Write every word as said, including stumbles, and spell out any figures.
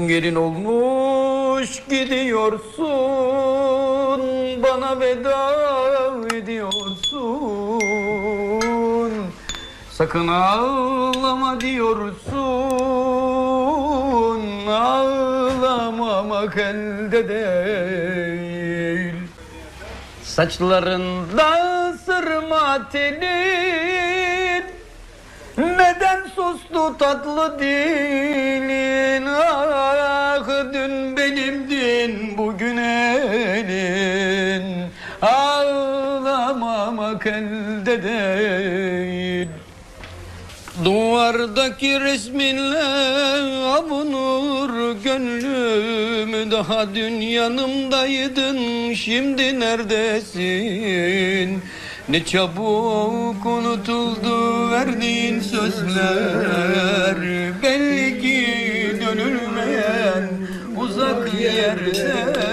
Gelin olmuş gidiyorsun, bana veda ediyorsun. Sakın ağlama diyorsun, ağlamamak elde değil. Saçlarında sırma telin, neden sustu tatlı dilin? Ah dün benimdin bugün elin, ağlamamak elde değil. Duvardaki resminle avunur gönlüm, daha dün yanımdaydın, şimdi neredesin? Ne çabuk unutuldu verdiğin sözler, belli ki dönülmeyen uzak yerde.